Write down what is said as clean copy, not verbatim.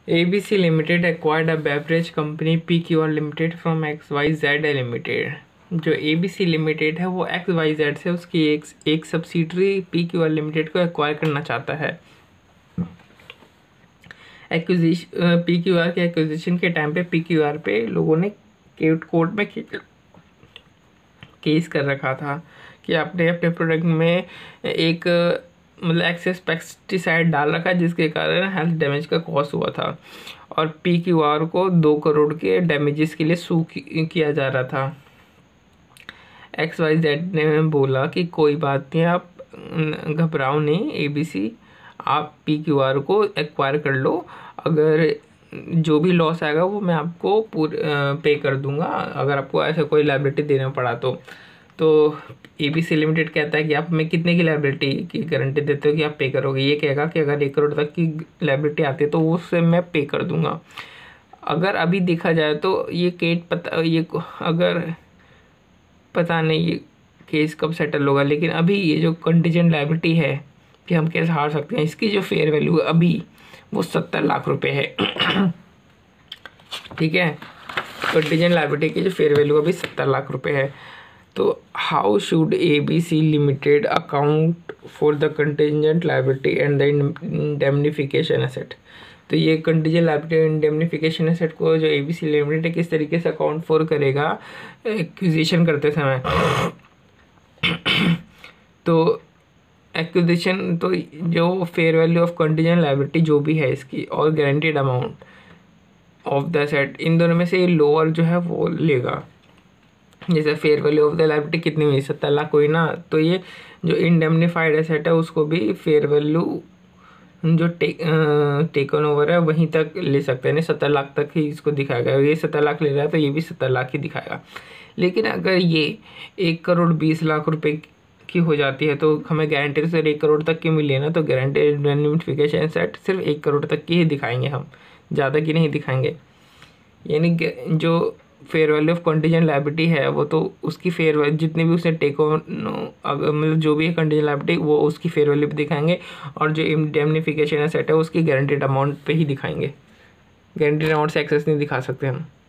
ABC limited acquired a beverage company PQR limited from XYZ limited. जो ABC limited है वो XYZ से उसकी एक सब्सिडरी PQR लिमिटेड को एक्वायर करना चाहता है। PQR के एक्विजिशन के टाइम पे PQR पे लोगों ने कोर्ट में केस कर रखा था कि आपने अपने प्रोडक्ट में एक मतलब एक्सेस पेस्टिसाइड डाल रखा है जिसके कारण हेल्थ डैमेज का कॉज हुआ था, और PQR को 2 करोड़ के डैमेजेस के लिए सू किया जा रहा था। XYZ ने बोला कि कोई बात नहीं, आप घबराओ नहीं ABC, आप PQR को एक्वायर कर लो, अगर जो भी लॉस आएगा वो मैं आपको पे कर दूंगा, अगर आपको ऐसा कोई लायबिलिटी देना पड़ा तो ABC लिमिटेड कहता है कि आप हमें कितने की लायबिलिटी की गारंटी देते हो कि आप पे करोगे। ये कहेगा कि अगर 1 करोड़ तक की लायबिलिटी आती है तो उससे मैं पे कर दूंगा। अगर अभी देखा जाए तो अगर पता नहीं ये केस कब सेटल होगा, लेकिन अभी ये जो कंटीजेंट लायबिलिटी है कि हम कैसे हार सकते हैं, इसकी जो फेयर वैल्यू अभी वो 70 लाख रुपए है। ठीक है, कंटीजेंट लायबिलिटी की जो फेयर वैल्यू अभी 70 लाख रुपए है। तो how should ABC limited account for the contingent liability and the indemnification asset. तो ये कंटीजेंट लायबिलिटी इंडेमनिफिकेशन एसेट को जो ABC लिमिटेड किस तरीके से अकाउंट फॉर करेगा एक्विजिशन करते समय। तो एक्विजिशन तो जो fair value of contingent liability जो भी है इसकी और guaranteed amount of the asset, इन दोनों में से लोअर जो है वो लेगा। जैसे fair value of the liability कितनी हुई, 70 लाख हुई ना, तो ये जो इंडेमनिफाइड एसेट है उसको भी फेयर वैल्यू जो टेकन ओवर है वहीं तक ले सकते हैं, 70 लाख तक ही इसको दिखाएगा। ये 70 लाख ले रहा है तो ये भी 70 लाख ही दिखाएगा। लेकिन अगर ये 1 करोड़ 20 लाख रुपए की हो जाती है तो हमें गारंटी सिर्फ 1 करोड़ तक की मिली है ना, तो गारंटी इंडेमनिफिकेशन एसेट सिर्फ 1 करोड़ तक की ही दिखाएंगे हम, ज़्यादा की नहीं दिखाएंगे। यानी जो fair value of contingent liability है वो तो उसकी फेयर वैल्यू जितनी भी उसने मतलब जो भी है कंटीजेंट लायबिलिटी वो उसकी फेयर वैल्यू पे दिखाएंगे, और जो इंडेमनिफिकेशन एसेट है उसकी गारंटीड अमाउंट पे ही दिखाएंगे। गारंटीड अमाउंट से एक्सेस नहीं दिखा सकते हम।